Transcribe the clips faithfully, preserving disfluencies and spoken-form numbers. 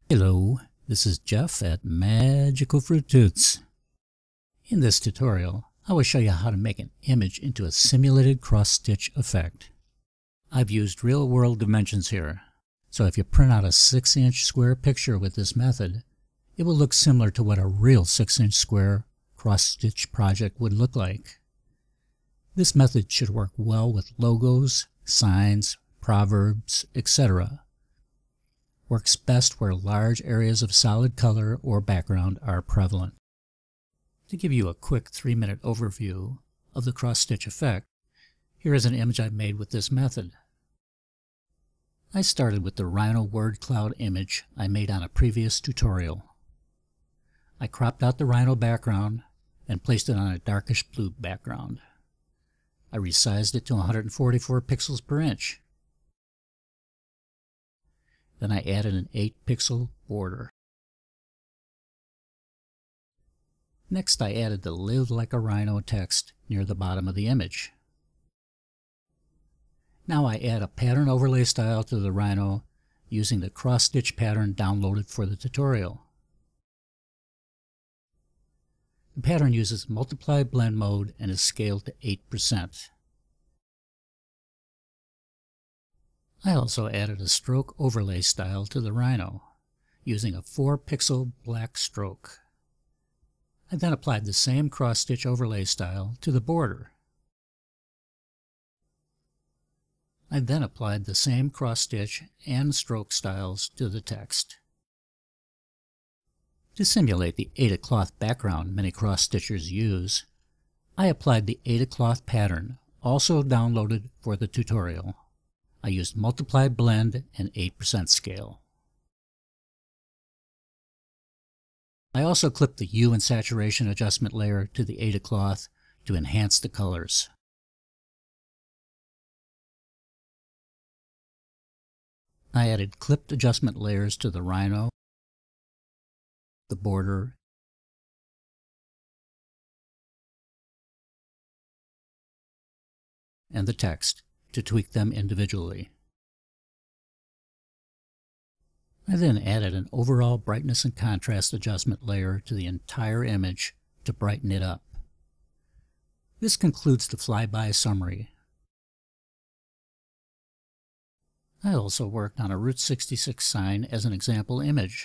Hello, this is Jeff at Magical Fruit Toots. In this tutorial, I will show you how to make an image into a simulated cross-stitch effect. I've used real-world dimensions here, so if you print out a six inch square picture with this method, it will look similar to what a real six inch square cross-stitch project would look like. This method should work well with logos, signs, proverbs, et cetera. Works best where large areas of solid color or background are prevalent. To give you a quick three minute overview of the cross-stitch effect, here is an image I made with this method. I started with the Rhino word cloud image I made on a previous tutorial. I cropped out the Rhino background and placed it on a darkish blue background. I resized it to one hundred forty-four pixels per inch. Then I added an eight pixel border. Next I added the "Live Like a Rhino" text near the bottom of the image. Now I add a pattern overlay style to the Rhino using the cross-stitch pattern downloaded for the tutorial. The pattern uses multiply blend mode and is scaled to eight percent. I also added a stroke overlay style to the Rhino, using a four pixel black stroke. I then applied the same cross-stitch overlay style to the border. I then applied the same cross-stitch and stroke styles to the text. To simulate the Aida Cloth background many cross-stitchers use, I applied the Aida Cloth pattern, also downloaded for the tutorial. I used multiply blend and eight percent scale. I also clipped the hue and saturation adjustment layer to the Aida Cloth to enhance the colors. I added clipped adjustment layers to the Rhino, the border, and the text to tweak them individually. I then added an overall brightness and contrast adjustment layer to the entire image to brighten it up. This concludes the flyby summary. I also worked on a Route sixty-six sign as an example image.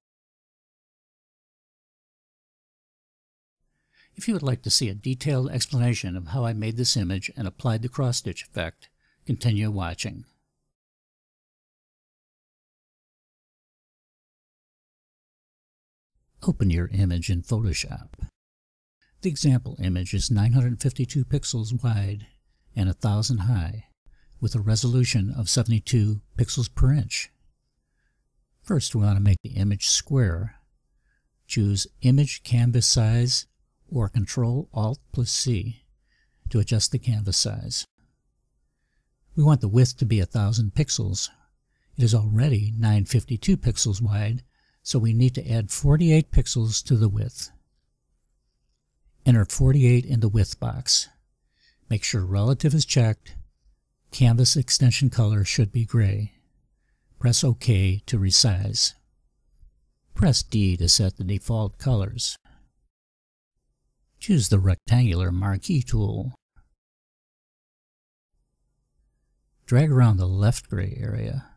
If you would like to see a detailed explanation of how I made this image and applied the cross-stitch effect, continue watching. Open your image in Photoshop. The example image is nine hundred fifty-two pixels wide and one thousand high, with a resolution of seventy-two pixels per inch. First, we want to make the image square. Choose Image Canvas Size or control alt plus C to adjust the canvas size. We want the width to be one thousand pixels. It is already nine hundred fifty-two pixels wide, so we need to add forty-eight pixels to the width. Enter forty-eight in the width box. Make sure relative is checked. Canvas extension color should be gray. Press OK to resize. Press D to set the default colors. Choose the rectangular marquee tool. Drag around the left gray area.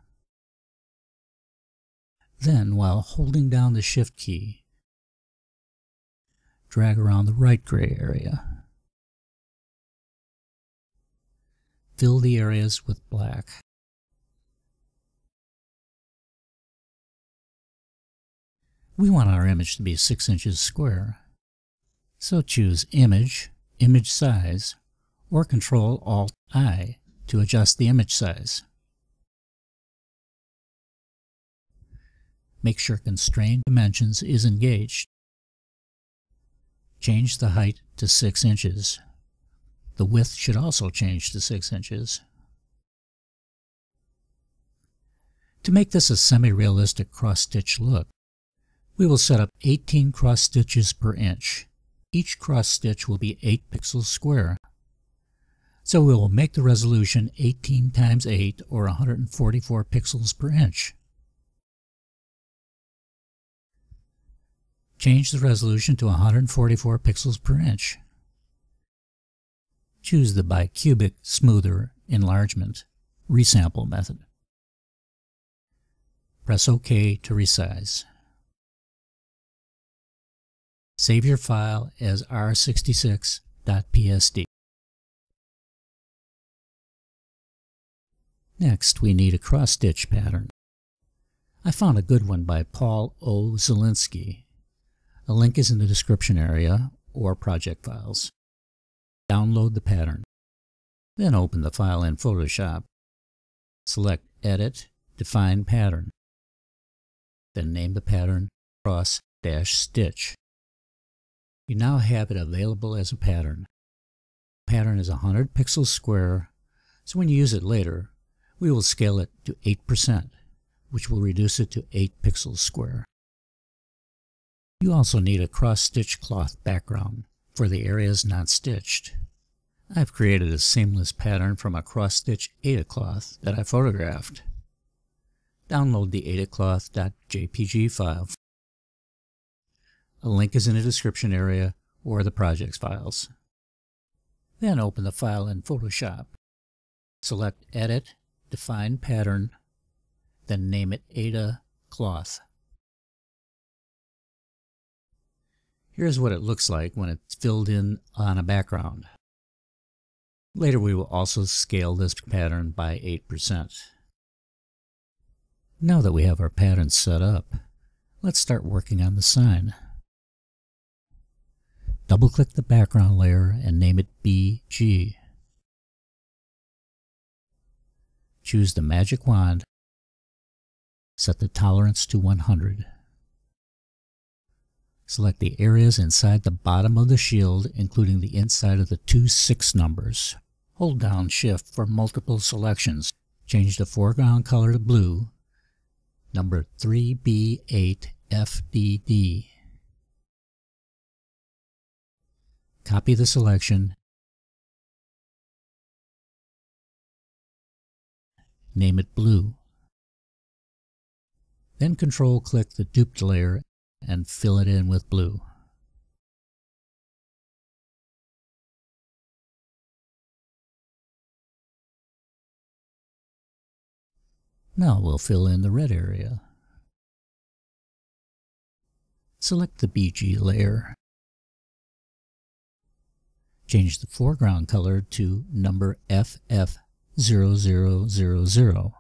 Then, while holding down the Shift key, drag around the right gray area. Fill the areas with black. We want our image to be six inches square. So choose Image, Image Size, or control alt I to adjust the image size. Make sure Constrained Dimensions is engaged. Change the height to six inches. The width should also change to six inches. To make this a semi-realistic cross-stitch look, we will set up eighteen cross stitches per inch. Each cross stitch will be eight pixels square. So we will make the resolution eighteen times eight or one hundred forty-four pixels per inch. Change the resolution to one hundred forty-four pixels per inch. Choose the bicubic smoother enlargement resample method. Press OK to resize. Save your file as r sixty-six dot p s d. Next, we need a cross-stitch pattern. I found a good one by Paul O. Zelinsky. A link is in the description area or project files. Download the pattern. Then open the file in Photoshop. Select Edit, Define Pattern. Then name the pattern cross-stitch. You now have it available as a pattern. The pattern is one hundred pixels square, so when you use it later, we will scale it to eight percent, which will reduce it to eight pixels square. You also need a cross-stitch cloth background for the areas not stitched. I've created a seamless pattern from a cross-stitch Aida Cloth that I photographed. Download the aida cloth dot j p g file. A link is in the description area or the projects files. Then open the file in Photoshop. Select Edit, Define Pattern, then name it Aida Cloth. Here's what it looks like when it's filled in on a background. Later we will also scale this pattern by eight percent. Now that we have our pattern set up, let's start working on the sign. Double-click the background layer and name it B G. Choose the magic wand. Set the tolerance to one hundred. Select the areas inside the bottom of the shield, including the inside of the two six numbers. Hold down Shift for multiple selections. Change the foreground color to blue, number three B eight F D D. Copy the selection. Name it blue. Then Control-click the duped layer and fill it in with blue. Now we'll fill in the red area. Select the B G layer. Change the foreground color to number F F zero zero zero zero.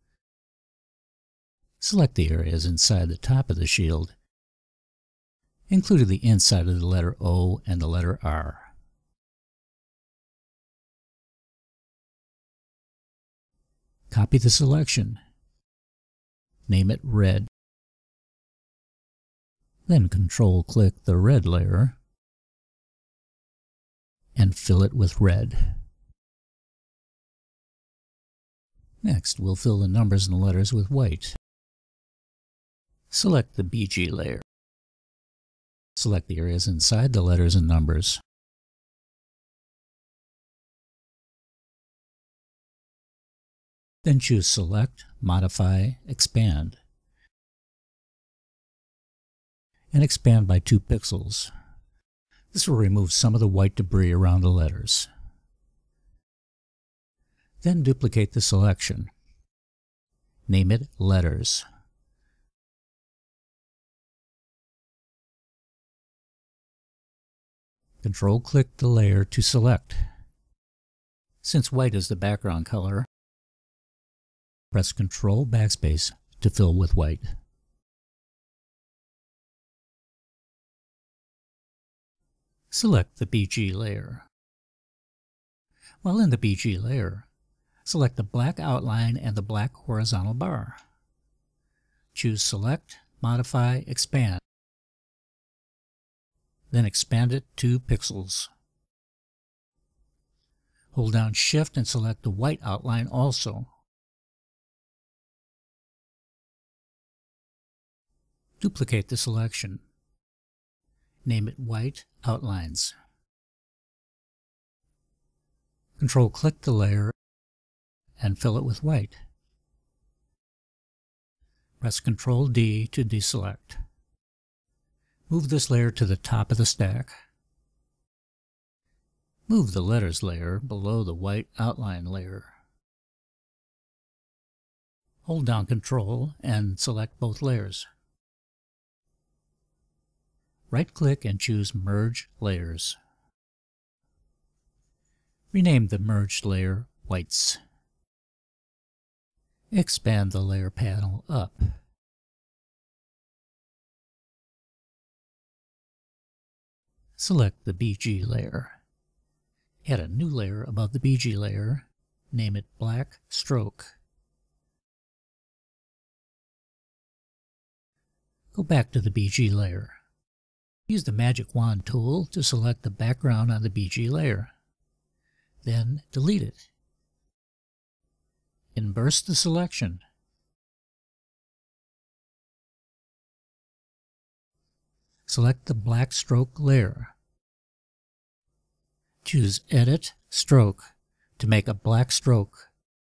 Select the areas inside the top of the shield, including the inside of the letter O and the letter R. Copy the selection. Name it red. Then Control-click the red layer and fill it with red. Next, we'll fill the numbers and letters with white. Select the B G layer. Select the areas inside the letters and numbers. Then choose Select, Modify, Expand, and expand by two pixels. This will remove some of the white debris around the letters. Then duplicate the selection. Name it Letters. Control-click the layer to select. Since white is the background color, press Control Backspace to fill with white. Select the B G layer. While in the B G layer, select the black outline and the black horizontal bar. Choose Select, Modify, Expand. Then expand it two pixels. Hold down Shift and select the white outline also. Duplicate the selection. Name it White Outlines. Control-click the layer and fill it with white. Press Control D to deselect. Move this layer to the top of the stack. Move the letters layer below the white outline layer. Hold down Control and select both layers. Right-click and choose Merge Layers. Rename the merged layer Whites. Expand the layer panel up. Select the B G layer. Add a new layer above the B G layer. Name it Black Stroke. Go back to the B G layer. Use the Magic Wand tool to select the background on the B G layer. Then delete it. Inverse the selection. Select the Black Stroke layer. Choose Edit Stroke to make a black stroke.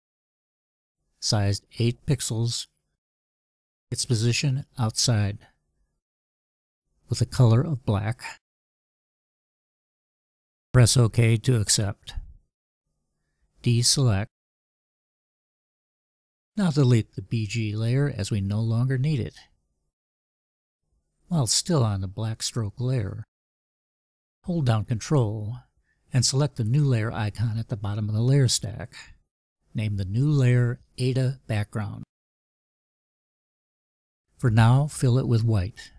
Sized eight pixels. Its position outside. With a color of black. Press OK to accept. Deselect. Now delete the B G layer as we no longer need it. While still on the black stroke layer, hold down Control and select the new layer icon at the bottom of the layer stack. Name the new layer Aida Background. For now, fill it with white.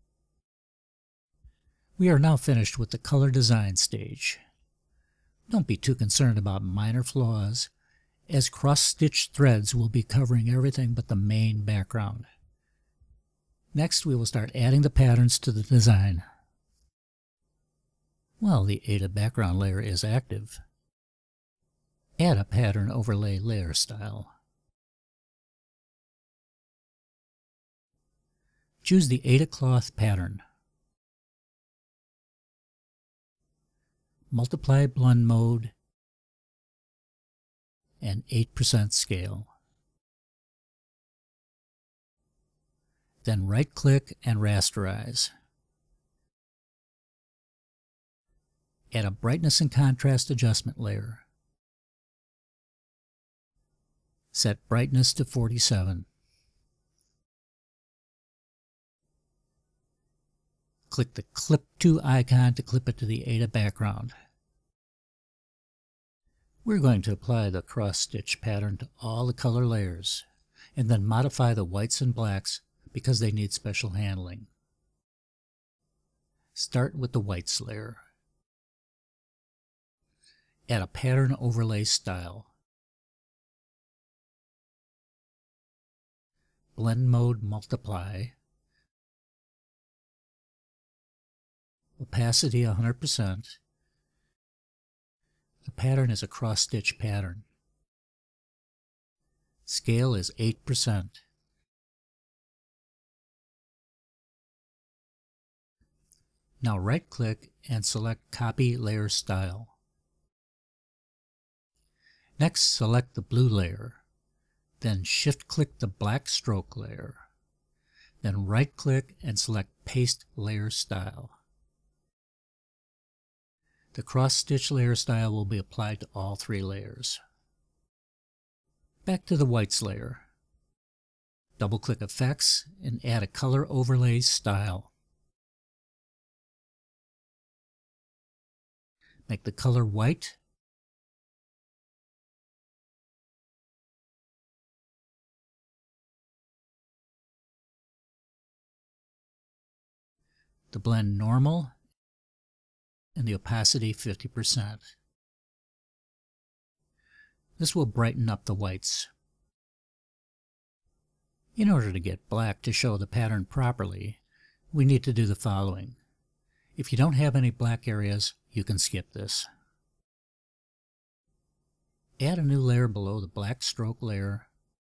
We are now finished with the color design stage. Don't be too concerned about minor flaws, as cross-stitched threads will be covering everything but the main background. Next, we will start adding the patterns to the design. While the Aida background layer is active, add a pattern overlay layer style. Choose the Aida Cloth pattern. Multiply blend mode and eight percent scale. Then right-click and rasterize. Add a brightness and contrast adjustment layer. Set brightness to forty-seven. Click the Clip To icon to clip it to the Aida background. We're going to apply the cross-stitch pattern to all the color layers, and then modify the whites and blacks because they need special handling. Start with the whites layer. Add a pattern overlay style. Blend mode multiply. Opacity one hundred percent. The pattern is a cross-stitch pattern. Scale is eight percent. Now right-click and select Copy Layer Style. Next, select the blue layer. Then shift-click the black stroke layer. Then right-click and select Paste Layer Style. The cross-stitch layer style will be applied to all three layers. Back to the whites layer. Double-click Effects and add a color overlay style. Make the color white. The blend normal, and the opacity fifty percent. This will brighten up the whites. In order to get black to show the pattern properly, we need to do the following. If you don't have any black areas, you can skip this. Add a new layer below the black stroke layer.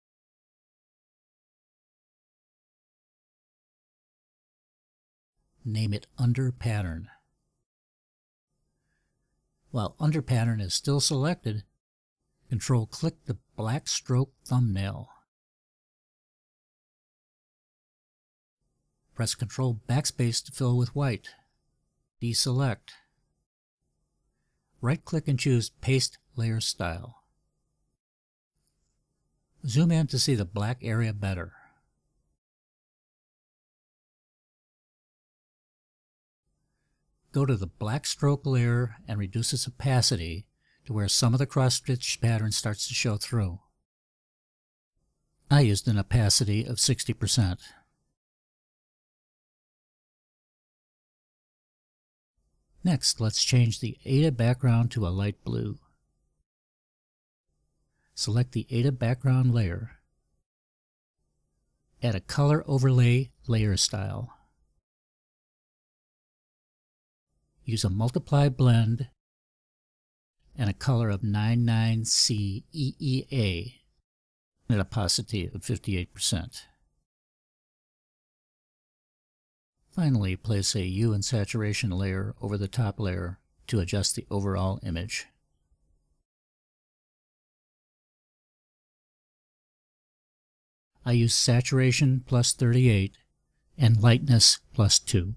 Name it Under Pattern. While Under Pattern is still selected, Control-click the black stroke thumbnail. Press Control Backspace to fill with white. Deselect. Right-click and choose Paste Layer Style. Zoom in to see the black area better. Go to the black stroke layer and reduce its opacity to where some of the cross-stitch pattern starts to show through. I used an opacity of sixty percent. Next, let's change the Aida background to a light blue. Select the Aida background layer. Add a color overlay layer style. Use a multiply blend and a color of ninety-nine C E E A and an opacity of fifty-eight percent. Finally, place a hue and saturation layer over the top layer to adjust the overall image. I use saturation plus thirty-eight and lightness plus two.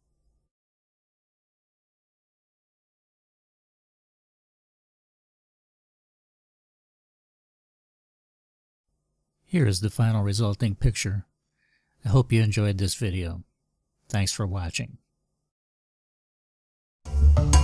Here is the final resulting picture. I hope you enjoyed this video. Thanks for watching.